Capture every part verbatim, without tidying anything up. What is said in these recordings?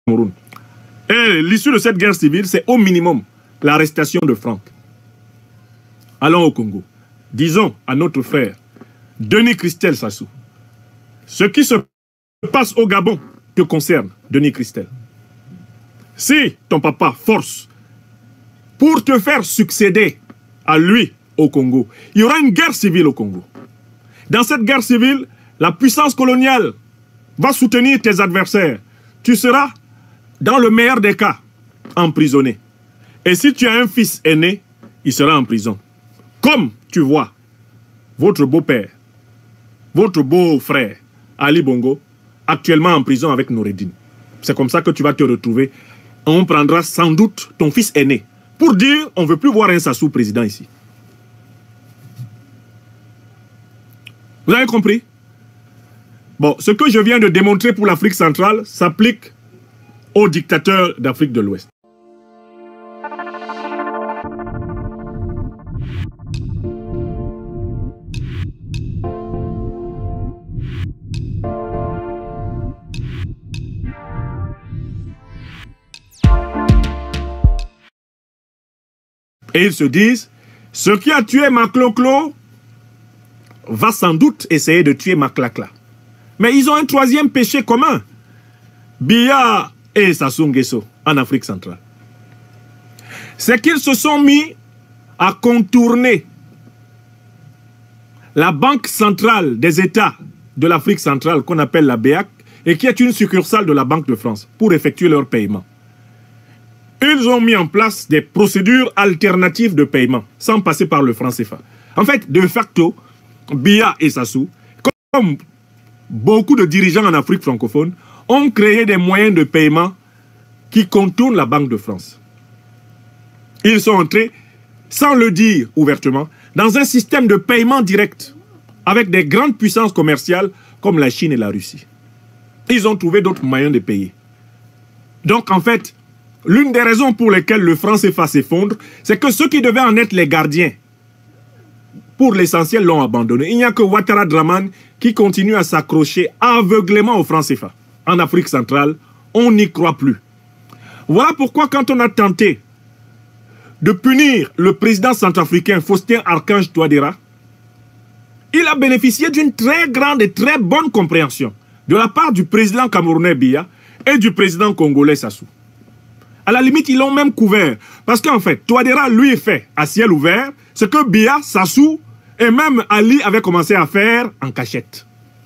Cameroun. Et l'issue de cette guerre civile, c'est au minimum l'arrestation de Franck. Allons au Congo. Disons à notre frère, Denis Christel Sassou, ce qui se passe au Gabon te concerne, Denis Christel. Si ton papa force pour te faire succéder à lui au Congo, il y aura une guerre civile au Congo. Dans cette guerre civile, la puissance coloniale va soutenir tes adversaires. Tu seras, dans le meilleur des cas, emprisonné. Et si tu as un fils aîné, il sera en prison. Comme tu vois, votre beau-père, votre beau-frère, Ali Bongo, actuellement en prison avec Noureddine. C'est comme ça que tu vas te retrouver. On prendra sans doute ton fils aîné pour dire on ne veut plus voir un Sassou président ici. Vous avez compris? Bon, ce que je viens de démontrer pour l'Afrique centrale s'applique aux dictateurs d'Afrique de l'Ouest. Et ils se disent, ce qui a tué Makloklo va sans doute essayer de tuer Maklakla. Mais ils ont un troisième péché commun. Biya et Sassou Nguesso en Afrique centrale. C'est qu'ils se sont mis à contourner la Banque centrale des États de l'Afrique centrale qu'on appelle la B E A C et qui est une succursale de la Banque de France pour effectuer leurs paiements. Ils ont mis en place des procédures alternatives de paiement sans passer par le franc C F A. En fait, de facto, Biya et Sassou, comme beaucoup de dirigeants en Afrique francophone, ont créé des moyens de paiement qui contournent la Banque de France. Ils sont entrés, sans le dire ouvertement, dans un système de paiement direct avec des grandes puissances commerciales comme la Chine et la Russie. Ils ont trouvé d'autres moyens de payer. Donc, en fait, l'une des raisons pour lesquelles le franc C F A s'effondre, c'est que ceux qui devaient en être les gardiens, pour l'essentiel, l'ont abandonné. Il n'y a que Ouattara Draman qui continue à s'accrocher aveuglément au franc C F A. En Afrique centrale, on n'y croit plus. Voilà pourquoi quand on a tenté de punir le président centrafricain Faustin Archange Touadéra, il a bénéficié d'une très grande et très bonne compréhension de la part du président camerounais Biya et du président congolais Sassou. À la limite, ils l'ont même couvert. Parce qu'en fait, Touadéra, lui, fait à ciel ouvert ce que Biya, Sassou et même Ali avaient commencé à faire en cachette.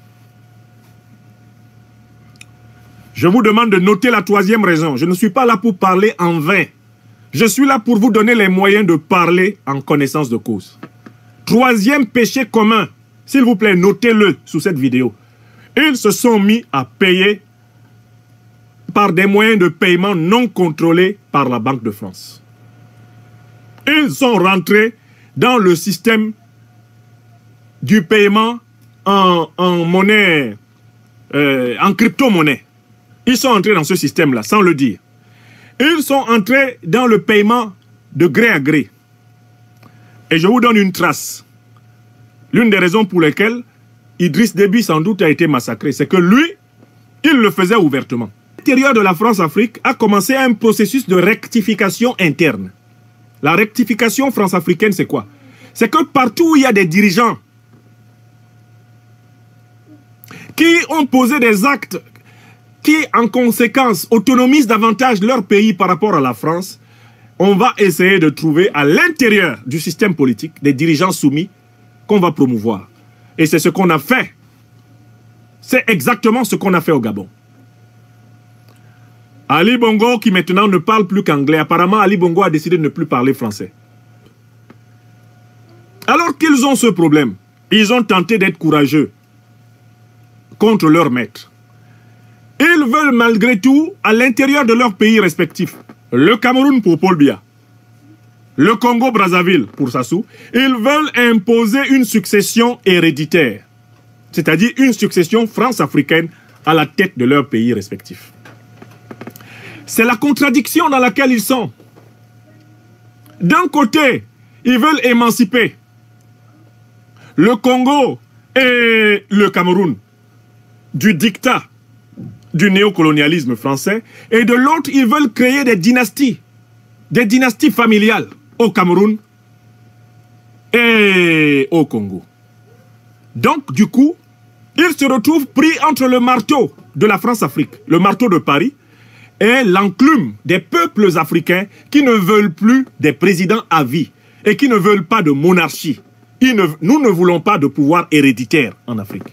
Je vous demande de noter la troisième raison. Je ne suis pas là pour parler en vain. Je suis là pour vous donner les moyens de parler en connaissance de cause. Troisième péché commun. S'il vous plaît, notez-le sous cette vidéo. Ils se sont mis à payer par des moyens de paiement non contrôlés par la Banque de France. Ils sont rentrés dans le système du paiement en, en monnaie, euh, en crypto-monnaie. Ils sont entrés dans ce système-là, sans le dire. Ils sont entrés dans le paiement de gré à gré. Et je vous donne une trace. L'une des raisons pour lesquelles Idriss Déby sans doute a été massacré, c'est que lui, il le faisait ouvertement. L'intérieur de la France-Afrique a commencé un processus de rectification interne. La rectification france-africaine, c'est quoi? C'est que partout où il y a des dirigeants qui ont posé des actes qui, en conséquence, autonomisent davantage leur pays par rapport à la France, on va essayer de trouver à l'intérieur du système politique des dirigeants soumis qu'on va promouvoir. Et c'est ce qu'on a fait. C'est exactement ce qu'on a fait au Gabon. Ali Bongo, qui maintenant ne parle plus qu'anglais, apparemment Ali Bongo a décidé de ne plus parler français. Alors qu'ils ont ce problème, ils ont tenté d'être courageux contre leur maître. Ils veulent malgré tout, à l'intérieur de leur pays respectif, le Cameroun pour Paul Biya, le Congo-Brazzaville pour Sassou, ils veulent imposer une succession héréditaire, c'est-à-dire une succession france-africaine à la tête de leur pays respectif. C'est la contradiction dans laquelle ils sont. D'un côté, ils veulent émanciper le Congo et le Cameroun du dictat du néocolonialisme français, et de l'autre, ils veulent créer des dynasties, des dynasties familiales au Cameroun et au Congo. Donc, du coup, ils se retrouvent pris entre le marteau de la France-Afrique, le marteau de Paris, et l'enclume des peuples africains qui ne veulent plus des présidents à vie et qui ne veulent pas de monarchie. Ils ne, nous ne voulons pas de pouvoir héréditaire en Afrique.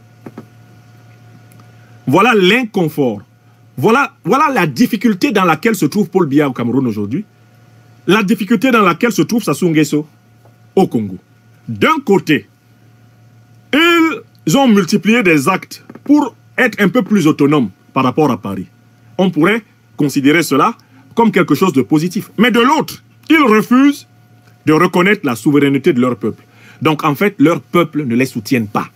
Voilà l'inconfort. Voilà, voilà la difficulté dans laquelle se trouve Paul Biya au Cameroun aujourd'hui. La difficulté dans laquelle se trouve Sassou Nguesso au Congo. D'un côté, ils ont multiplié des actes pour être un peu plus autonomes par rapport à Paris. On pourrait considérer cela comme quelque chose de positif. Mais de l'autre, ils refusent de reconnaître la souveraineté de leur peuple. Donc en fait, leur peuple ne les soutient pas.